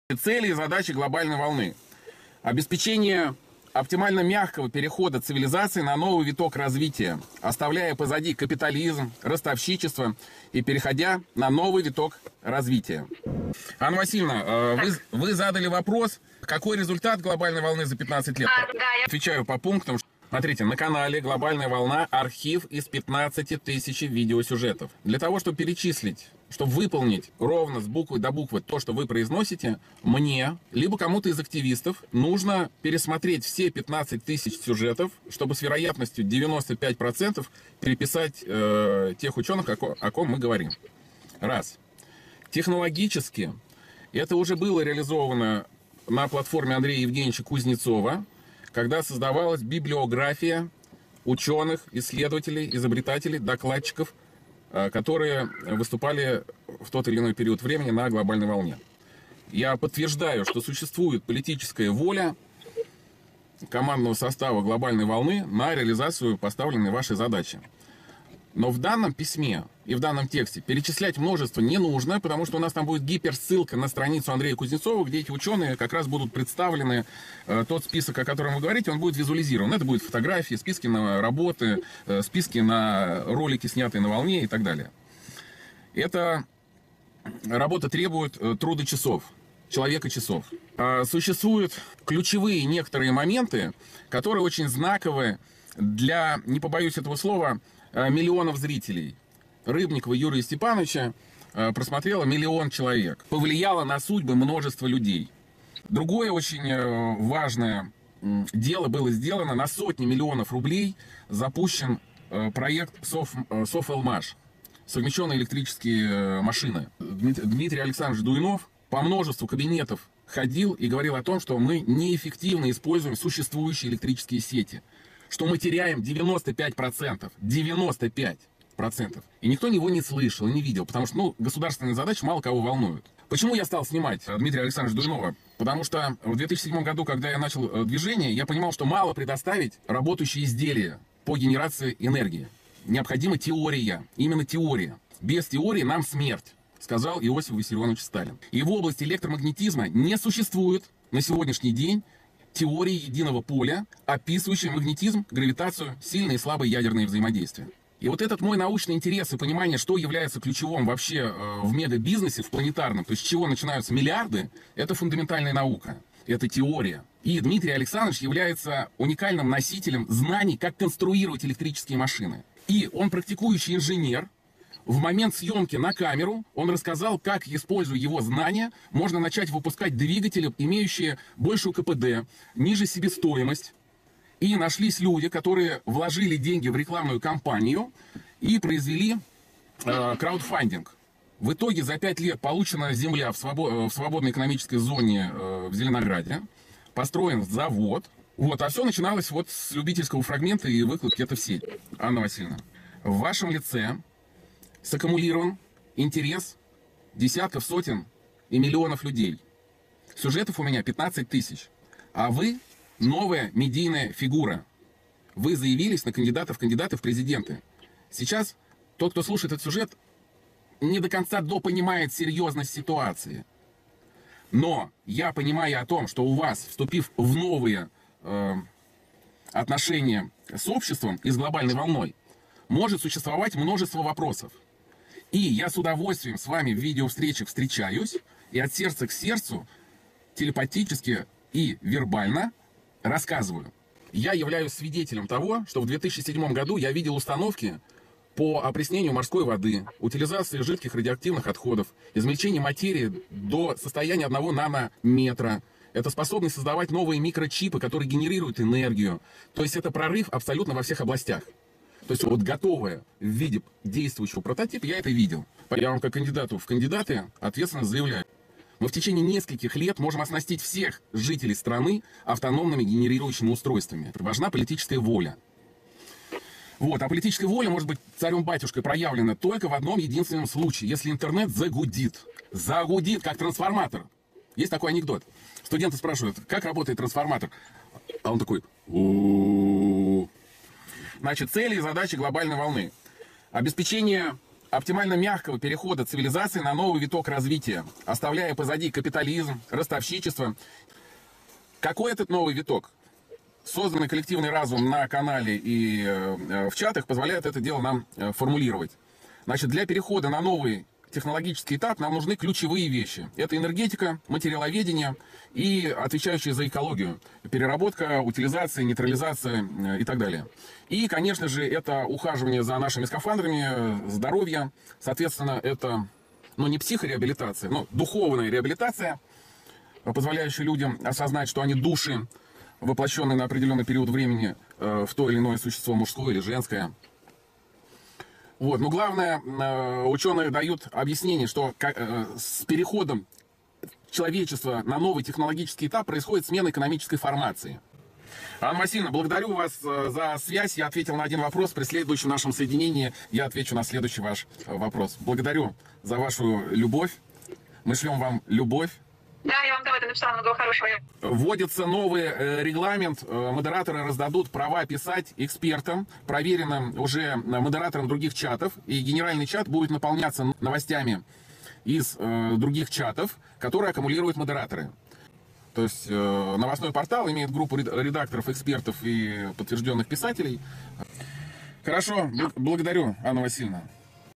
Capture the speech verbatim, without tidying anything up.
Цели и задачи глобальной волны. Обеспечение оптимально мягкого перехода цивилизации на новый виток развития, оставляя позади капитализм, ростовщичество и переходя на новый виток развития. Анна Васильевна, вы, вы задали вопрос, какой результат глобальной волны за пятнадцать лет? А, да, я... Отвечаю по пунктам. Смотрите, на канале «Глобальная волна» архив из пятнадцати тысяч видеосюжетов. Для того, чтобы перечислить, чтобы выполнить ровно с буквы до буквы то, что вы произносите, мне, либо кому-то из активистов, нужно пересмотреть все пятнадцать тысяч сюжетов, чтобы с вероятностью девяносто пять процентов переписать э, тех ученых, о, о ком мы говорим. Раз. Технологически это уже было реализовано на платформе Андрея Евгеньевича Кузнецова, когда создавалась библиография ученых, исследователей, изобретателей, докладчиков, которые выступали в тот или иной период времени на глобальной волне. Я подтверждаю, что существует политическая воля командного состава глобальной волны на реализацию поставленной вашей задачи. Но в данном письме и в данном тексте перечислять множество не нужно, потому что у нас там будет гиперссылка на страницу Андрея Кузнецова, где эти ученые как раз будут представлены. Э, тот список, о котором вы говорите, он будет визуализирован. Это будут фотографии, списки на работы, э, списки на ролики, снятые на волне и так далее. Эта работа требует э, труда часов, человека часов. Э, существуют ключевые некоторые моменты, которые очень знаковые для, не побоюсь этого слова, миллионов зрителей. Рыбникова Юрия Степановича просмотрело миллион человек. Повлияло на судьбы множества людей. Другое очень важное дело было сделано. На сотни миллионов рублей запущен проект Софэлмаш. Совмещенные электрические машины. Дмитрий Александрович Дуйнов по множеству кабинетов ходил и говорил о том, что мы неэффективно используем существующие электрические сети. Что мы теряем девяносто пять процентов. девяносто пять процентов. И никто его не слышал, не видел, потому что ну, государственные задачи мало кого волнуют. Почему я стал снимать Дмитрия Александровича Дуйнова? Потому что в две тысячи седьмом году, когда я начал движение, я понимал, что мало предоставить работающие изделия по генерации энергии. Необходима теория, именно теория. Без теории нам смерть, сказал Иосиф Виссарионович Сталин. И в области электромагнетизма не существует на сегодняшний день теории единого поля, описывающей магнетизм, гравитацию, сильные и слабые ядерные взаимодействия. И вот этот мой научный интерес и понимание, что является ключевым вообще э, в мегабизнесе, в планетарном, то есть с чего начинаются миллиарды, это фундаментальная наука, это теория. И Дмитрий Александрович является уникальным носителем знаний, как конструировать электрические машины. И он практикующий инженер. В момент съемки на камеру он рассказал, как, используя его знания, можно начать выпускать двигатели, имеющие большую КПД, ниже себестоимость. И нашлись люди, которые вложили деньги в рекламную кампанию и произвели э, краудфандинг. В итоге за пять лет получена земля в, свобод, в свободной экономической зоне э, в Зеленограде, построен завод. Вот, а все начиналось вот с любительского фрагмента и выкладки это в сеть. Анна Васильевна, в вашем лице саккумулирован интерес десятков, сотен и миллионов людей. Сюжетов у меня пятнадцать тысяч. А вы новая медийная фигура. Вы заявились на кандидатов, кандидаты в президенты. Сейчас тот, кто слушает этот сюжет, не до конца допонимает серьезность ситуации. Но я понимаю о том, что у вас, вступив в новые э, отношения с обществом и с глобальной волной, может существовать множество вопросов. И я с удовольствием с вами в видеовстречах встречаюсь и от сердца к сердцу телепатически и вербально рассказываю. Я являюсь свидетелем того, что в две тысячи седьмом году я видел установки по опреснению морской воды, утилизации жидких радиоактивных отходов, измельчению материи до состояния одного нанометра. Это способность создавать новые микрочипы, которые генерируют энергию. То есть это прорыв абсолютно во всех областях. То есть вот готовое в виде действующего прототипа я это видел. Я вам как кандидату в кандидаты ответственно заявляю. Мы в течение нескольких лет можем оснастить всех жителей страны автономными генерирующими устройствами. Важна политическая воля. Вот, а политическая воля может быть царем-батюшкой проявлена только в одном единственном случае, если интернет загудит. Загудит, как трансформатор. Есть такой анекдот. Студенты спрашивают, как работает трансформатор? А он такой... У-у-у-у. Значит, цели и задачи глобальной волны. Обеспечение оптимально мягкого перехода цивилизации на новый виток развития, оставляя позади капитализм, ростовщичество. Какой этот новый виток? Созданный коллективный разум на канале и э, в чатах позволяет это дело нам э, формулировать. Значит, для перехода на новый технологический этап нам нужны ключевые вещи. Это энергетика, материаловедение и отвечающие за экологию. Переработка, утилизация, нейтрализация э, и так далее. И, конечно же, это ухаживание за нашими скафандрами, здоровье. Соответственно, это, ну, не психореабилитация, но духовная реабилитация, позволяющая людям осознать, что они души, воплощенные на определенный период времени э, в то или иное существо, мужское или женское. Вот. Но главное, э, ученые дают объяснение, что как, э, с переходом человечества на новый технологический этап происходит смена экономической формации. Анна Васильевна, благодарю вас э, за связь. Я ответил на один вопрос. При следующем нашем соединении я отвечу на следующий ваш э, вопрос. Благодарю за вашу любовь. Мы шлем вам любовь. Да, я вам давайте написала много хорошего. Вводится новый э, регламент. Э, модераторы раздадут права писать экспертам, проверенным уже модераторам других чатов. И генеральный чат будет наполняться новостями из э, других чатов, которые аккумулируют модераторы. То есть э, новостной портал имеет группу редакторов, экспертов и подтвержденных писателей. Хорошо, благодарю, Анна Васильевна.